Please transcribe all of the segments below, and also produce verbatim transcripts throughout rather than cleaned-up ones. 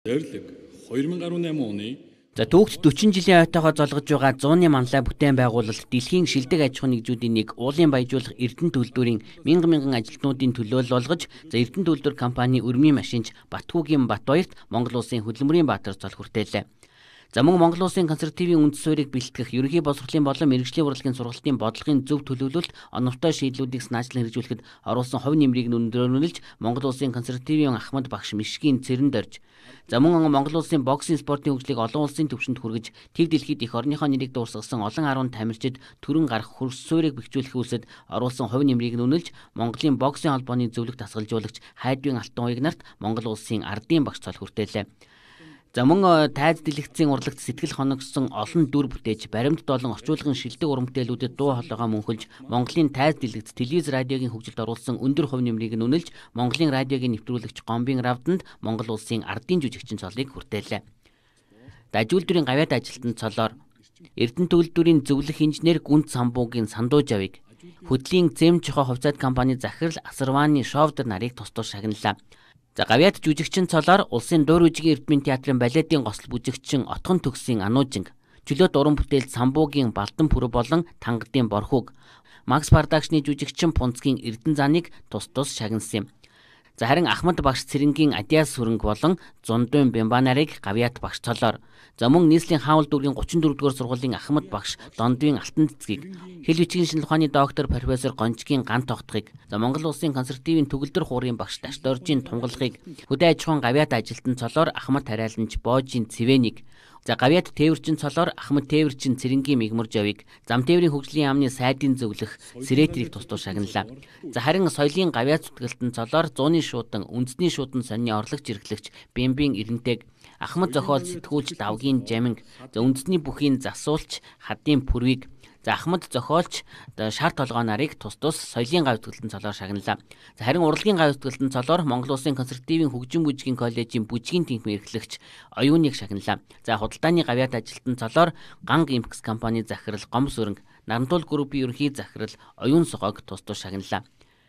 Зорилго two thousand eighteen оны За түүхт forty жилийн ойтойгоо золгож байгаа зууны манлай бүтээн байгуулалт дэлхийн шилдэг аж ахуй нэгжүүдийн нэг уулын баяжуулах Эрдэнэ төлөвлөрийн мянган мянган ажилтнуудын төлөөлөл болгож за Эрдэнэ төлөвлөр компани өрмийн машинч Батхүүгийн Батбаярт Монгол улсын хөдөлмөрийн баатар цол хүртээлээ. За мөн Монгол улсын консервативын үнд суурийг бэлтгэх ерөнхий боловсролын болон мэргэжлийн урлагийн сургалтын бодлогын зөв төлөвлөлт оновтой шийдлүүдийг санаачлан хэрэгжүүлэхэд оруулсан хувь нэмрийг өндрөөлж Монгол улсын консервативын Ахмад багш Мишгийн цэрэнд орж за мөн Монгол улсын боксing спортын хөгжлийг олон улсын түвшинд хүргэж төв дэлхийд их орныхоо нэрийг дуурсгасан олон арван тамирчид төрөн гарах хөрс суурийг бэхжүүлэх үйлсэд оруулсан хувь нэмрийг үнэлж Монголын боксing холбооны зөвлөгт тасгалжуулагч Хайдвин Алтан уяг нарт Монгол улсын ардын багш цол хүртээлээ. За мөн тайз дэлгэцийн урлагт сэтгэл хоногсон олон дүр бүтээж баримт долон орчуулгын шилдэг урамтээлүүдэд дуу хоолойгоо мөнхөлж Монголын тайз дэлгэц телевиз радиогийн хөгжилд оруулсан өндөр хувь нэмрийг нь үнэлж Монголын радиогийн нэвтрүүлэгч Гомбын Равданд Монгол улсын ардын жүжигчин цолыг хүртээлээ. Дажуулдүрийн гавьяат ажилтан цолоор Эрдэнэ төлөвлөрийн зөвлөх инженер Гүнт Самбуугийн Сандууж авыг хөдлийн Зэм Чохоо хувьцаат компани захирал Асарваны Шовдер нарыг тус тус шагналаа. За гавьяат жүжигчин цолоор улсын дуур үжигийн Эрдмийн театрын балетын госл бүжигчин Отхон Төгсийн Ануужинг, чөлөөт уран бүтээл Самбуугийн Балдан Пүрэ болон Тангадын Борхуг, Макс Продакшны жүжигчин Пунцгийн Эрдэнэ заныг тус тус шагнасан юм. За харин Ахмад багш Цэрэнгийн Адиас сүрэнг болон Зундуун Бямбанарыг гавьяат багш цолоор за мөн нийслэлийн хаавал дүүргийн thirty-four дугаар сургуулийн Ахмад багш Дондвийн Алтан цэцгийг хэл бичгийн шинжилгээ ухааны доктор профессор Гончгийн Ган тогтхыг за Монгол улсын консервативын төгөлдөр хуурын багш Дашдоржийн Тунгалгыг хөдөө аж ахуйн гавьяат ажилтан цолоор Ахмад Тариаланч Боожийн Цэвэнийг за гавьяат тээвэрчин цолоор Ахмад тээвэрчин Цэрэнгийн Мигмарж авыг зам тээврийн хөгжлийн яамны сайдын зөвлөх Сэрэтрийг тус тус шагналаа. За харин соёлын гавьяат зүтгэлтэн цолоор зууны шуудан үндэсний шуудан сонины орлогч эрхлэгч Бэмбийн Эрэнтэйг Ахмад зохиол сэтгүүлч Давгийн Жаминг за үндэсний бүхийн засуулч Хадын Пүрвийг за Ахмад зохиолч Шар толгой нарыг тус тус соёлын гавь зүтгэлтэн цолоор шагналаа. За харин урлагийн гавь зүтгэлтэн цолоор Монгол улсын консервативын хөгжин бүжгийн коллежийн бүжгийн тэнхим эрхлэгч Оюуныг шагналаа. За худалдааны гавьяат ажилтан цолоор Ганг Импекс компани захирал Гомс Өрөнг, Нарантуул группийн ерөнхий захирал Оюун Согог тус тус шагналаа.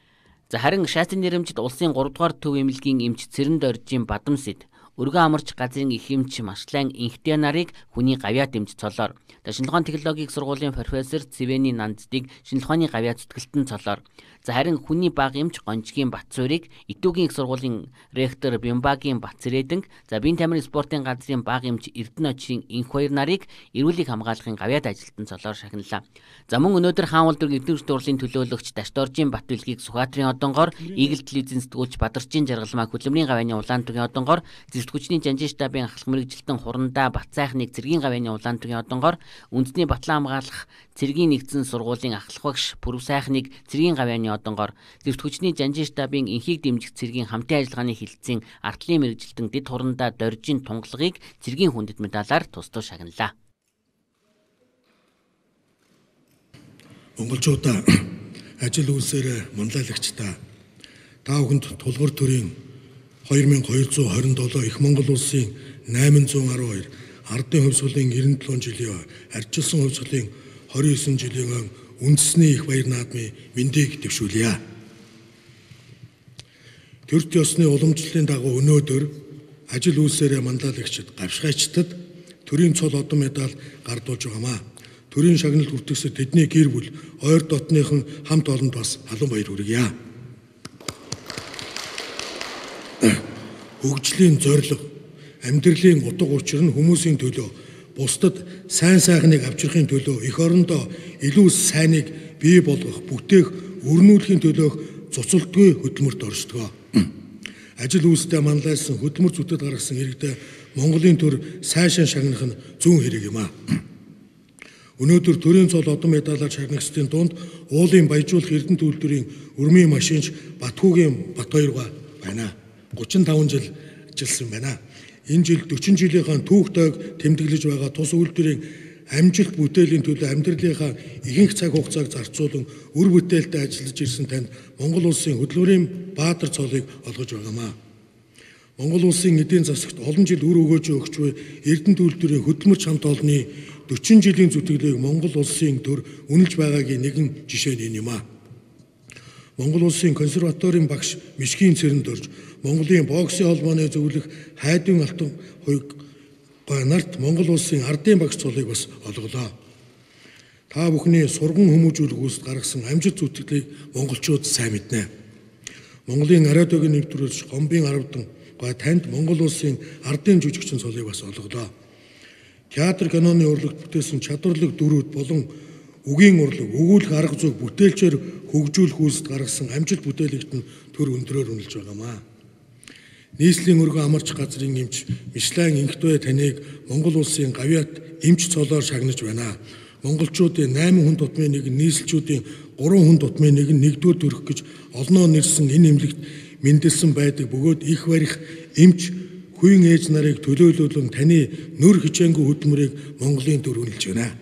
За харин шаацын нэрэмжид улсын three дугаар төв эмнэлгийн эмч Цэрэнд Оржийн Бадамсэд өргөн амарч газрын их эмч Машлайн Инхтэ нарыг хүний гавьяат эмч цолоор шинжилгээ ухааны технологийн сургуулийн профессор Цэвэний Нанддыг шинжилгээ ухааны гавьяат зүтгэлтэн цолоор за харин хүний баг эмч Гончгийн Батцуурыг Итүүгийн их сургуулийн ректор Бямбагийн Батцэрээдэнг за биеийн тамирын спортын газрын баг эмч Эрдэнэ очрын Инх хоёр нарыг эрүүлийг хамгаалахын гавьяат ажилтан цолоор шагналаа. За мөн өнөөдөр хаанвал дүрг эдгэрч дурлалын төлөөлөгч Дашдоржийн Батбэлгийг Сүхбаатарын одонгоор Игэл телевизэн сэтгүүлч Бадарчин Жаргалмаа хөдөлмөрийн гавьяаны улаан түгийн одонгоор Хүчний жанжин штабын ахлах мэрэгжилтэн Хурандаа Батцайхныг цэргийн гавьяаны улаан түгийн одонгоор үндэсний батлан хамгаалах цэргийн нэгдсэн сургуулийн ахлах багш Пүрв сайхныг цэргийн гавьяаны одонгоор Зөвхт хүчний жанжин штабын инхийг дэмжих цэргийн хамтын ажиллагааны хилцэн артлын мэрэгжилтэн Дэд Хурандаа Доржийн Тунгалгыг цэргийн хүндэт медалаар тус тус шагналаа. Монголчуудаа ажил үйлсээр манлайлагчдаа та бүхэнд тулгуур төрийн twenty twenty-seven их Монгол улсын eight hundred twelve ардын хувьсгалын ninety-seven жилийн арчилсан хувьсгалын twenty-nine жилийн үндэсний их баяр наадмын мэндийг дэвшүүлье. Төрт ёсны уламжлалын дагуу өнөөдөр ажил үйлсээр манлайлагчид гавшгайчдад төрийн цол одон медаль гардуулж байгаамаа. Төрийн шагналд хүртгэсэд тэдний гэр бүл ойр дотныхон хамт олонд бас халуун баяр хүргье. Хөгжлийн зорилго, амьдралын утга учир нь хүмүүсийн төлөө, бусдад сайн сайхныг авчрахын төлөө, эх орондоо илүү сайныг бий болгох, бүтээх, өрнүүлэхийн төлөөх цуцалдгүй хөдөлмөрт оршдог. Ажил үйлстэй манлайлсан хөдөлмөр зүтэд гаргасан иргэдээ Монголын төр сайшин шагнах нь зүүн хэрэг юм а. Өнөөдөр төрийн цол одон медалаар шагнагчдын дунд уулын баяжуулах Эрдэнэ төлөвлөрийн өрмийн машинч Батхүүгийн Батбаяр байна. thirty-five жил ажилласан байна. Энэ жил forty жилийнхаа түүх тойг тэмдэглэж байгаа тус үйлдвэрийн амжилт бүтээлийн төлөө амьдралынхаа ихэнх цаг хугацааг зарцуулан үр бүтээлтэй ажиллаж ирсэн танд Монгол улсын хөдөлмөрийн баатар цолыг олгож байгаамаа. Монгол улсын эдийн засагт олон жил үр өгөөж өгч буй Эрдэнэ төлөвлөрийн хөдөлмөр чамд олны forty жилийн зүтгэлийг Монгол улсын төр үнэлж байгаагийн нэгэн жишээ нь энэ юм а. Монгол улсын консерваторийн багш Мишгийн цэрэнд орж Монголын боксын холбооны зөвлөх Хайдын Алтан хуйг гой нарт Монгол улсын ардын багш цолыг бас олголоо. Та бүхний сурган хүмүүжүүлэх үүсэлд гаргасан амжилт зүтгэлийг монголчууд сайн мэднэ. Монголын ариадыг нэвтрүүлж гомбын аравдан гой танд Монгол улсын ардын жүжигчин цолыг бас олголоо. Театр киноны урлагт бүтээсэн чадварлаг дүрүүд болон үгийн урлаг, өгүүлэх арга зүйг бүтээлчээр хөгжүүлэх үйлсэд гаргасан амжилт бүтээлэгт нь төр өндрөөр үнэлж байгаамаа. Нийслэлийн өргөн амарч газрын эмч Мишлайн инхтвэ таныг Монгол улсын гавьяат эмч цолоор шагнаж байна. Монголчуудын найман хүн тутмын нэг, нийслэлчүүдийн гурван хүн тутмын нэг нь нэгдүгээр төрөх гэж олноо нэрсэн энэ эмнэлэгт мэндэлсэн байдаг бөгөөд их барих эмч хүйн ээж нарыг төлөөлүүлэн таны нөр хичээнгүй хөдөлмөрийг Монголын төр үнэлж байна.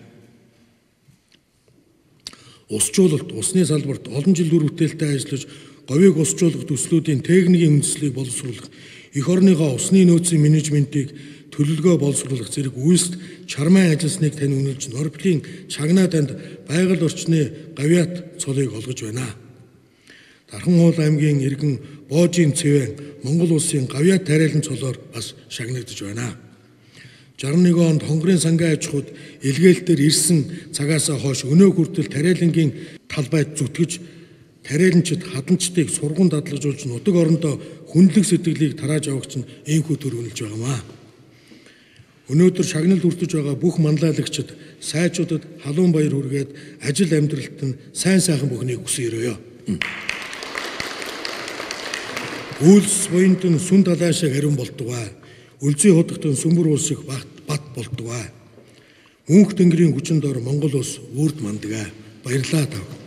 Усжуулалт, усны салбарт олон жил үр бүтээлтэй ажиллаж, говийг усжуулах төслүүдийн техникийн үндэслэлийг боловсруулах, эх орныхоо усны нөөцийн менежментийг төлөвлөгөө боловсруулах зэрэг үйлсд чармайн ажилласныг тань үнэлж, Норбелийн чагнаа танд байгаль орчны гавьяат цолыг олгож байна. Дархан уул аймгийн иргэн Боожийн цэвэн Монгол улсын гавьяат тариалан цолоор бас шагнагдж байна. жаран нэг онд хонгорын сангийн аж ахуйд илгээлтээр ирсэн цагаасаа хойш өнөө хүртэл тариалангийн талбайд зүтгэж, тариаланчид хадамчдыг сургуун дадлагжуулж, нутаг орондоо хүндлэг сэтгэлийг тарааж авахч нь ийхүү төр үнэлж байгаамаа. Өнөөдөр шагналд хүртэж байгаа бүх манлайлагчид, сайчуудад халуун баяр хүргээд ажил амьдралт нь сайн сайхан бүхнийг хүсэн өрөөё. Үйлс буйнт нь сүн далайшаа харин болдгоо. Үлзий худагтан сүмбэр улс их бат бат болдгоо. Мөнх тэнгэрийн хүчин дор Монгол улс үрд мандгаа. Баярлалаа тав.